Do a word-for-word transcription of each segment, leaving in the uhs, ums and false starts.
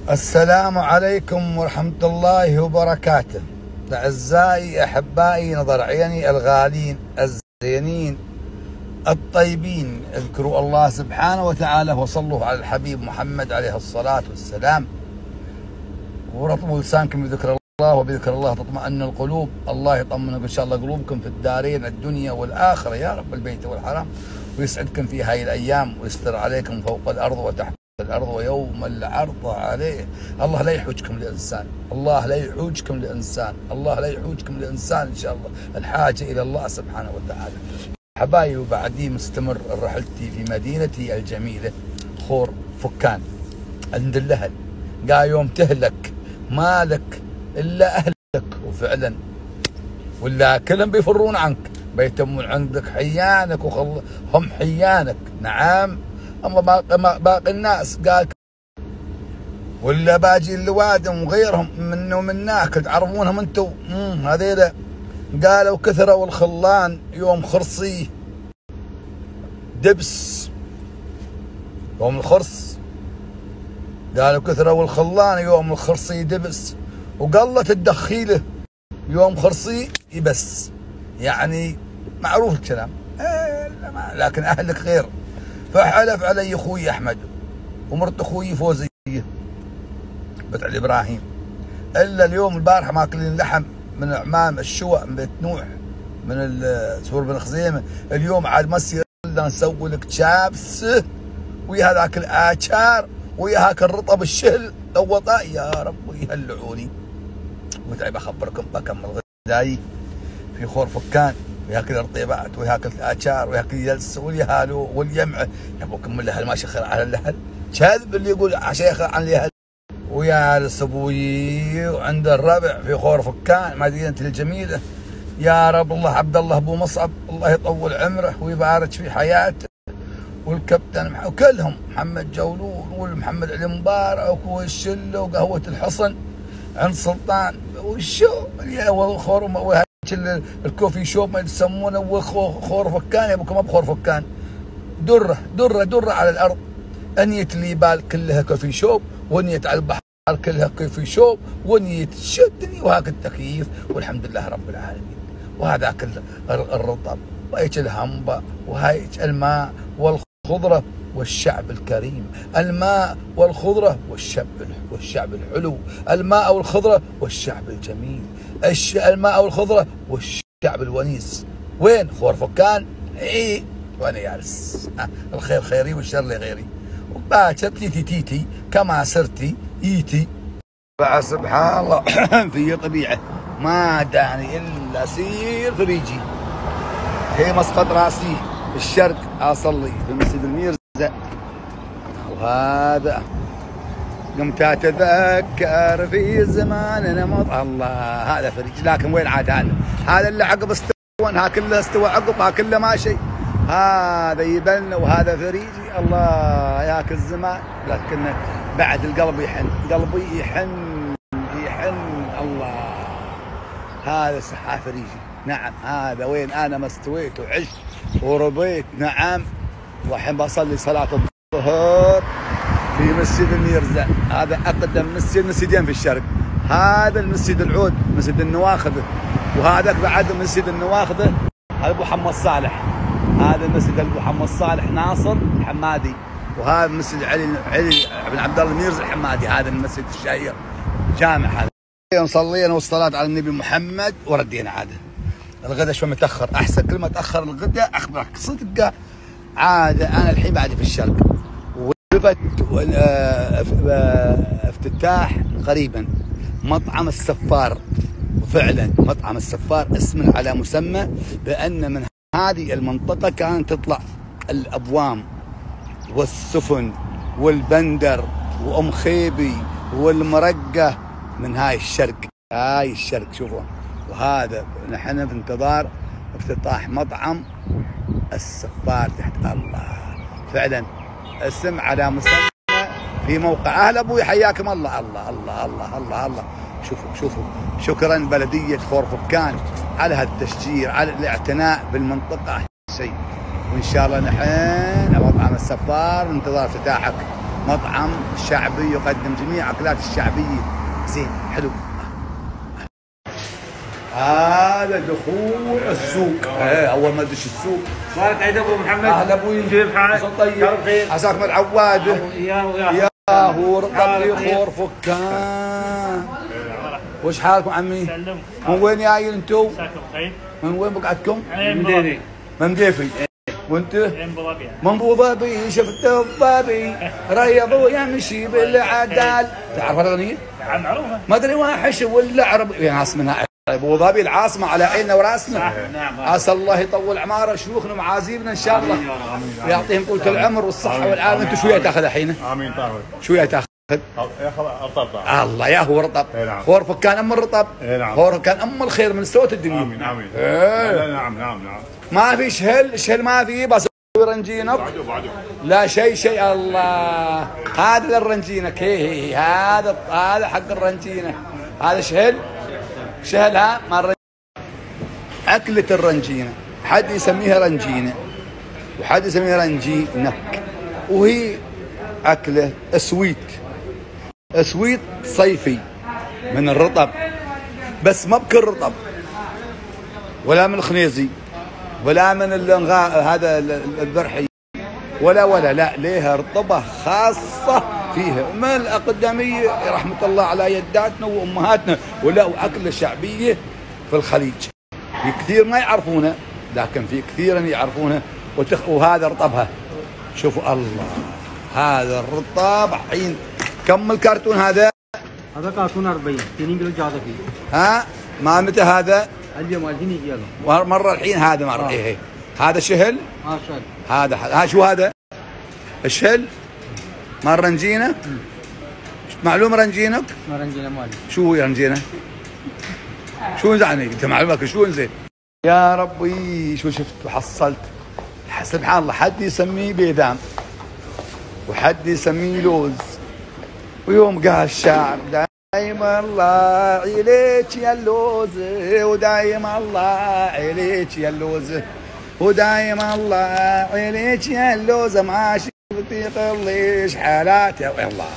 السلام عليكم ورحمة الله وبركاته. أعزائي أحبائي نظر عيني الغالين الزينين الطيبين، اذكروا الله سبحانه وتعالى وصلوا على الحبيب محمد عليه الصلاة والسلام، ورطبوا لسانكم بذكر الله، وبذكر الله تطمئن القلوب. الله يطمنكم إن شاء الله قلوبكم في الدارين الدنيا والآخرة يا رب البيت والحرام، ويسعدكم في هاي الأيام، ويستر عليكم فوق الأرض وتحت الأرض ويوم العرض عليه. الله لا يحوجكم لإنسان، الله لا يحوجكم لإنسان، الله لا يحوجكم لإنسان إن شاء الله. الحاجة إلى الله سبحانه وتعالى. حبايبي، وبعدي مستمر رحلتي في مدينتي الجميلة خور فكان عند الأهل. قال يوم تهلك مالك إلا أهلك، وفعلا ولا كلهم بيفرون عنك، بيتمون عندك حيانك وهم حيانك. نعم، اما باقي باقي الناس قال ولا باجي اللوادم وغيرهم منه ومناك تعرفونهم انتم هذيلا. قالوا كثروا الخلان يوم خرصي دبس، يوم الخرص قالوا كثروا الخلان يوم الخرصي دبس، وقلت الدخيله يوم خرصي يبس. يعني معروف الكلام، لكن اهلك غير. فحلف علي اخوي احمد ومرت اخوي فوزيه بنت علي ابراهيم، الا اليوم البارحه ماكلين لحم من عمام الشوى من بيت نوح من سور بن خزيمه. اليوم عاد ما يصير الا نسوي لك شابس ويا هذاك الآشار ويا هاك الرطب الشهل دوطا يا رب يهلعوني. وتعب اخبركم بكمل غداي في خور فكان، وياكل الرطيبات وياكل الآشار وياكل الجلس واليهالو واليمعه. يبوكم من الاهل ما شيخ على الاهل، كذب اللي يقول شيخ عن الاهل. ويا السبوي وعند الربع في خور فكان مدينه الجميله. يا رب الله عبد الله ابو مصعب الله يطول عمره ويبارك في حياته، والكابتن وكلهم محمد جولون والمحمد علي مبارك والشله وقهوه الحصن عند سلطان والشو خور الكوفي شوب ما يسمونه خور فكان. يا ابوكم ابو خور فكان دره دره دره على الارض. انيه الليبال كلها كوفي شوب، ونيه على البحر كلها كوفي شوب، ونيه شدني وهاك التكييف والحمد لله رب العالمين. وهذاك الرطب وهيك الهمبه وهيك الماء والخضره والشعب الكريم. الماء والخضره والشعب والشعب الحلو، الماء والخضره والشعب الجميل، الماء والخضره والشعب الونيس. وين خور فكان؟ اي وانا جالس. الخير خيري والشر لغيري، وباكر تيتي تيتي كما سرتي ايتي. بعد سبحان الله في طبيعه ما داني الا سير فريجي. هي مسقط راسي الشرق اصلي في مسجد الميرزا، وهذا قمت اتذكر في زمان نمط الله. هذا فريج، لكن وين عاد هذا؟ هذا اللي عقب استوى، ها كله استوى عقب، ها كله ما شيء. هذا يبلنا وهذا فريجي. الله ياك الزمان، لكن بعد القلب يحن، قلبي يحن يحن. الله هذا سحاب فريجي. نعم هذا وين انا ما استويت وعشت وربيت. نعم، والحين بصلي صلاه الظهر في مسجد الميرزا. هذا اقدم مسجد، مسجدين في الشرق. هذا المسجد العود مسجد النواخذه، وهذاك بعد مسجد النواخذه هذا ابو محمد صالح. هذا المسجد ابو محمد صالح ناصر الحمادي، وهذا مسجد علي علي بن عبد الله الميرزا الحمادي. هذا المسجد الشهير جامع. هذا صلينا والصلاه على النبي محمد وردينا. عاده الغداء شوي متاخر، احسن كل ما تاخر الغداء اخبرك صدق. عاده انا الحين بعد في الشرق، وجبت افتتاح قريبا مطعم السفار. وفعلا مطعم السفار اسم على مسمى، بان من هذه المنطقه كانت تطلع الابوام والسفن والبندر وام خيبي والمرقه من هاي الشرق. هاي الشرق شوفوا. وهذا نحن في انتظار افتتاح مطعم السفار تحت. الله فعلا اسم على مسمى في موقع. اهل ابوي حياكم الله. الله الله الله الله الله. شوفوا شوفوا، شكرا بلديه خور فكان على هالتشجير، على الاعتناء بالمنطقه شيء. وان شاء الله نحن مطعم السفار ننتظر افتتاحك مطعم شعبي يقدم جميع اكلات الشعبيه. زين حلو. هذا دخول السوق. ايه اول ما تدش السوق. صارت عيد ابو محمد. اهلا ابوي، كيف حالك؟ طيب عساك من العواده. يا يا هو رطب في خور فكان. وش حالكم عمي؟ سلم. من وين جايين انتم؟ مساكم بخير. من وين بقعدكم؟ من مديني. من مديفي. وانت؟ من ابو ظبي. من ابو ظبي شفت الظبي ريض يمشي بالعدال. تعرف الاغنيه؟ نعم معروفه. ما ادري وحش ولا عربي يا ناس منها. ابو ظبي العاصمه على عيننا وراسنا. نعم. عسى الله يطول اعمار شيوخنا ومعازيمنا ان شاء الله. يعطيهم طولة العمر والصحه والعافيه. انت شو تاخذ الحين؟ امين. طاهر شو تاخذ؟ رطب. الله يا هو رطب. خور فكان ام الرطب. خور كان ام الخير من سوت الدنيا. امين امين. ايه. نعم نعم نعم. ما في شهل، شهل ما في، بس رنجينك. لا شيء شيء. الله هذا للرنجينك. هي هذا هذا حق الرنجينه. هذا شهل. شهل ها ما الرنجينة. أكلة الرنجينة حد يسميها رنجينة وحد يسميها رنجينك، وهي أكلة سويت سويت صيفي من الرطب، بس ما بكل رطب ولا من الخنيزي ولا من الغاء هذا البرحي ولا ولا لا، ليها رطبة خاصة فيها من الأقدمية رحمة الله على يداتنا وأمهاتنا، ولا وأكلة شعبية في الخليج. في كثير ما يعرفونها لكن في كثيرا يعرفونها. وتخ... وهذا رطبها. شوفوا الله هذا الرطب حين كم الكرتون هذا؟ هذا كرتون أربعين اثنين كيلو جاذب فيه. ها ما متى هذا؟ اليوم الحين يجي له مرة الحين هذا مرة. آه. ايه ايه هذا شهل. ما شهل. هذا ها شو هذا؟ الشهل ما رنجينه. معلوم رنجينك؟ ما رنجينه مالي. شو هو رنجينه؟ شو زعني انت معلومك شو انزين؟ يا ربي شو شفت وحصلت. سبحان الله حد يسميه بيدام وحد يسميه لوز. ويوم قال الشاعر دايما الله عليك يا اللوز ودايما الله عليك يا اللوز ودايما الله عليك يا اللوز ما شفتي قليش حالاته. الله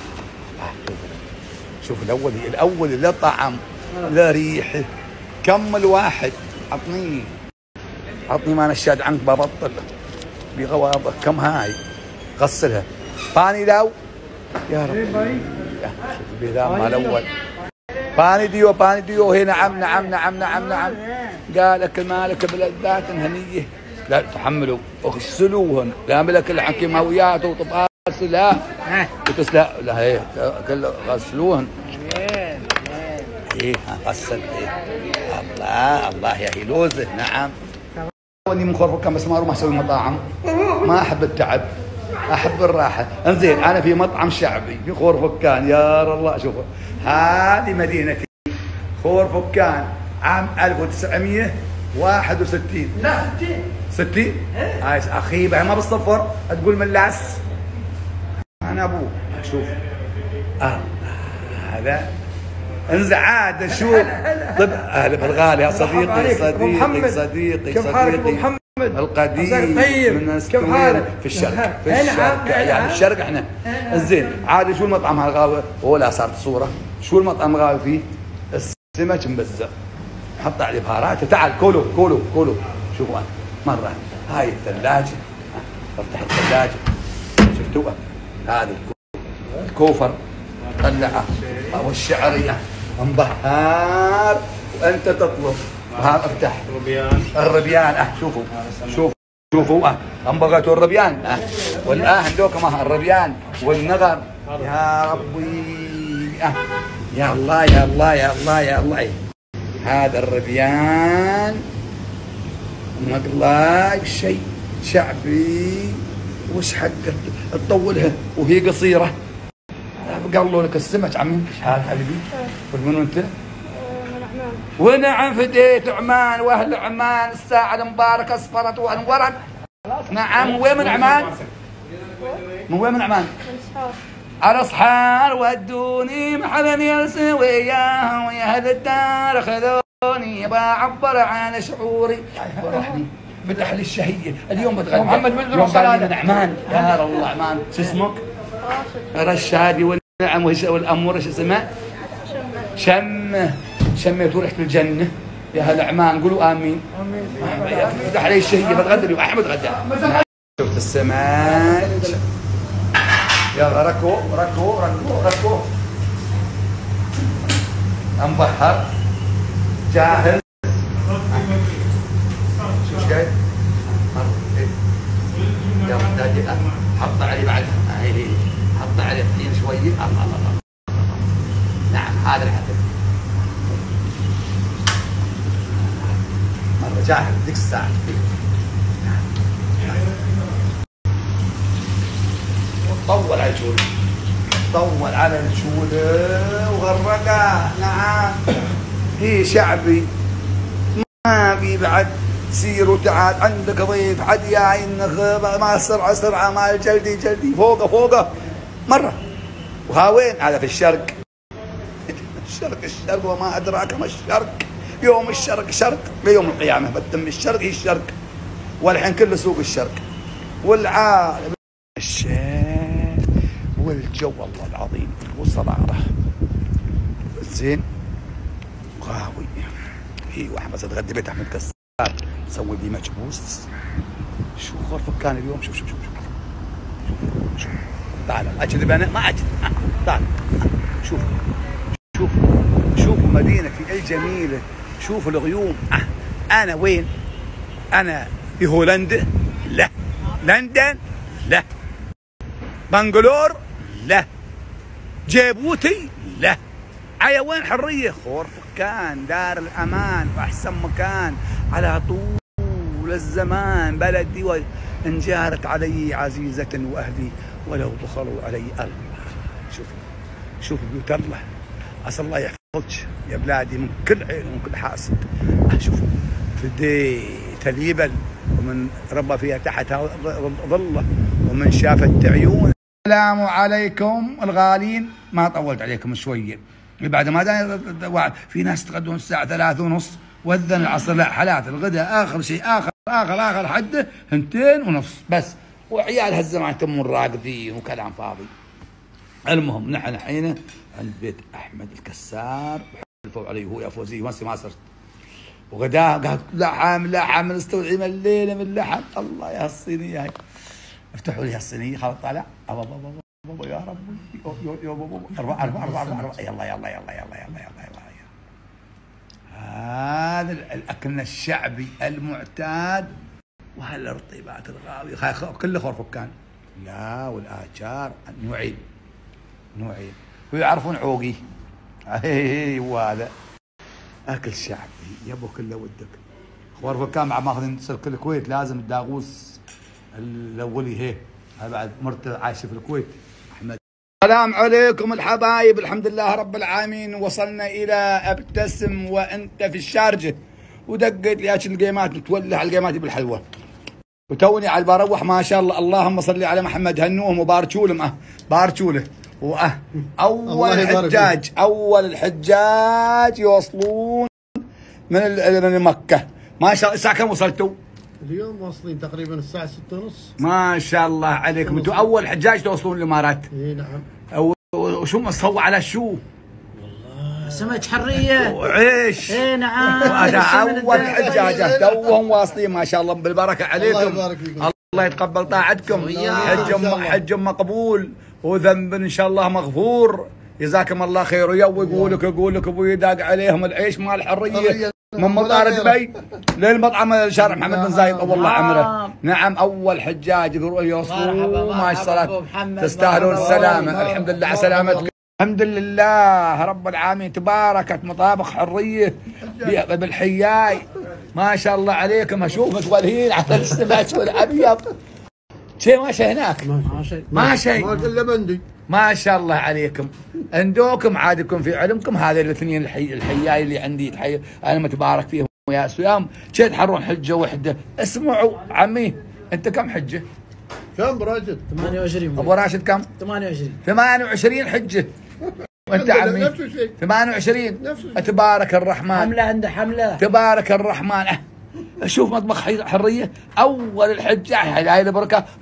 شوف الاول الاول لا طعم لا ريحه. كم الواحد عطني عطني ما نشاد عنك ببطل بغوابك. كم هاي غسلها باني لو يا رب بذا مال الاول باني ديو باني ديو. هي نعم نعم نعم نعم نعم. قالك مالك بلذات هنيه. لا تحملوا اغسلوهن لا ملك الحكيماويات وطبقات لا وتسلا لا هي كله غسلوهن. ايه غسل ايه. الله الله يا هي لوزه. نعم اني من خور فكان بس ما اروح اسوي مطاعم. ما احب التعب احب الراحه. انزين انا في مطعم شعبي في خور فكان. يا الله شوفوا هذه مدينتي خور فكان عام ألف وتسعمئة وواحد وستين. لا ستين ستين. هاي اخي ما بالصفر تقول ملاس. انا ابوه شوف آه. هذا انزع عاد شو طب اهلا بالغالي يا صديقي صديقي صديقي صديقي القديم من السكوير في الشرق في الشرق يعني في الشرق احنا. زين عادي شو المطعم هالغاوي؟ ولا صارت صوره شو المطعم غاوي فيه؟ السمك مبزق حط عليه بهارات. تعال كولو كولو كولو. شوفوا مره هاي الثلاجه افتح الثلاجه شفتوها هذا الكوفر طلعه والشعريه انبهار وانت تطلب. هذا افتح الربيان الربيان. اه شوفوا شوفوا شوفوا اه انبغتوا الربيان اه والان عندكم اه الربيان والنغر. يا ربي اه يا الله يا الله يا الله يا الله. هذا الربيان مقلاي شيء شعبي. وش حق تطولها وهي قصيره. قالوا لك السمك عمي ايش حال حبيبي؟ من وين انت؟ ونعم فديت عمان واهل عمان الساعه المباركه اصفرت وانورت. نعم وين من عمان؟ من وين من عمان؟ على صحار ودوني محل يلسي وياهم ويا اهل الدار خذوني بعبر عن شعوري. فرحني فتح لي الشهيه اليوم بتغنى محمد من من عمان. يا الله عمان شو اسمك؟ رشادي والنعم والامور ايش اسمها؟ شمه شميتوا ريحه الجنه يا هلا عمان قولوا امين. امين. افتح علي الشهيه بتغدى اليوم احمد غدا. شفت السماك. يلا ركو ركو ركو ركو. انبحر جاهز. شو ايش قايل؟ يلا دادي حط علي بعد حط علي الطحين شويه. الله الله الله. نعم هذا الحدث. مرة جاهز ذيك الساعة. طول على الشولة. طول على الشولة وغرقها. نعم. هي شعبي. ما في بعد سير وتعال عندك ضيف حد جاي ما سرعة سرعة ما جلدي جلدي فوقه فوقه مرة. وها وين؟ هذا في الشرق. الشرق الشرق وما أدراك ما الشرق. يوم الشرق شرق ليوم القيامة بتم الشرق هي الشرق. والحين كل سوق الشرق والعالم الشيء والجو والله العظيم وصرارة زين قهوي. اي واحد بس اتغدى بيت احمد كسار سوي لي مجبوس. شو غرفة كان اليوم. شوف شوف شوف شوف شوف تعال اكذب انا ما اكذب. تعال شوف شوف شوفوا مدينتي الجميلة. شوفوا الغيوم. أه. أنا وين؟ أنا في هولندا؟ لا. لندن؟ لا. بنغلور؟ لا. جيبوتي؟ لا. على وين حرية؟ خورفكان دار الأمان وأحسن مكان على طول الزمان بلدي وإن جارت علي عزيزة وأهلي ولو بخلوا علي الله. شوف شوف بيوت الله. عسى الله يحفظك يا بلادي من كل عين ومن كل حاسد. شوف فدي تليبل ومن ربى فيها تحتها ظله ومن شافت عيون. السلام عليكم الغالين. ما طولت عليكم شويه بعد ما في ناس تغدون الساعه ثلاثة ونص واذن العصر. لا حالات الغداء اخر شيء اخر اخر اخر حده ثنتين ونص بس. وعيال هالزمان تمون راقدين وكلام فاضي. المهم نحن الحين عند بيت احمد الكسار حلفوا علي هو يا فوزي وانسي ما صرت. وغداه قال لحم لحم نستوعب الليله من لحم. الله يا الصينيه هاي. افتحوا لي هالصينيه خلاص طالع. بابا بابا بابا يا ربي يا بابا اربعه اربعه اربعه اربعه يلا يلا يلا يلا يلا يلا يلا. هذا الاكل الشعبي المعتاد وهالارطيبات الغاويه كله خورفكان. لا والآجار نوعين نوعين ويعرفون عوقي. اي وهذا اكل شعبي يبو كله ودك. خورفكان مع ماخذين سلك الكويت لازم الداغوس الاولي هي. هذا بعد مرته عايشه في الكويت احمد. السلام عليكم الحبايب. الحمد لله رب العالمين وصلنا الى ابتسم وانت في الشارجه. ودقيت لي عشان الجيمات متولع الجيمات بالحلوه. وتوني على بروح ما شاء الله اللهم صل على محمد هنوهم وباركوا له باركوا له. وأه اول الحجاج اول الحجاج يوصلون من من مكه ما شاء الله. الساعه كم وصلتوا؟ اليوم واصلين تقريبا الساعه ستة ونص. ما شاء الله عليكم. انتم اول حجاج توصلون الامارات. اي نعم. وشو مصوى على شو؟ والله سمك حريه وعيش. اي نعم. هذا اول حجاجه توهم واصلين ما شاء الله بالبركه عليكم. الله يبارك فيكم. الله يتقبل طاعتكم. حج حج مقبول وذنب ان شاء الله مغفور. جزاكم الله خير. ويقول لك يقول لك ابوي داق عليهم العيش مال الحريه من مطار دبي للمطعم شارع محمد بن زايد طول الله عمره. نعم اول حجاج يوصلون ما شاء الله تستاهلون السلامه. الحمد لله على سلامتكم. الحمد لله رب العالمين. تباركت مطابخ حريه بالحياي ما شاء الله عليكم. اشوف متولهين على السمك والابيض شيء ما شيء هناك ما شيء ما شيء ما الا بندي ما شاء الله عليكم. عندكم عادكم في علمكم هذا الاثنين الحي الحياي اللي عندي تحي انا متبارك فيهم يا سلام. شي تحرون حجه وحده. اسمعوا عمي انت كم حجه؟ كم راشد؟ ثمانية وعشرين. ابو راشد كم؟ ثمانية وعشرين. ثمانية وعشرين حجه. وانت عمي نفس الشيء ثمانية وعشرين. تبارك الرحمن. حمله عنده حمله. تبارك الرحمن. شوف مطبخ حريه اول الحجه هاي البركه ريحه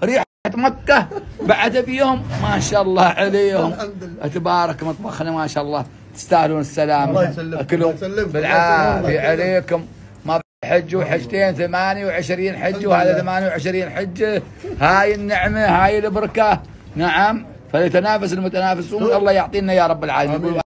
مكة بعد بيوم ما شاء الله عليهم. الحمد لله. تبارك مطبخنا ما شاء الله، تستاهلون السلامة. الله يسلمك. الله أكلهم يسلمك. بالعافية الله يسلمك. عليكم. ما حجوا حجتين ثمانية وعشرين حجة، وهذا ثمانية وعشرين حجة. هاي النعمة، هاي البركة. نعم، فليتنافس المتنافسون. الله يعطينا يا رب العالمين.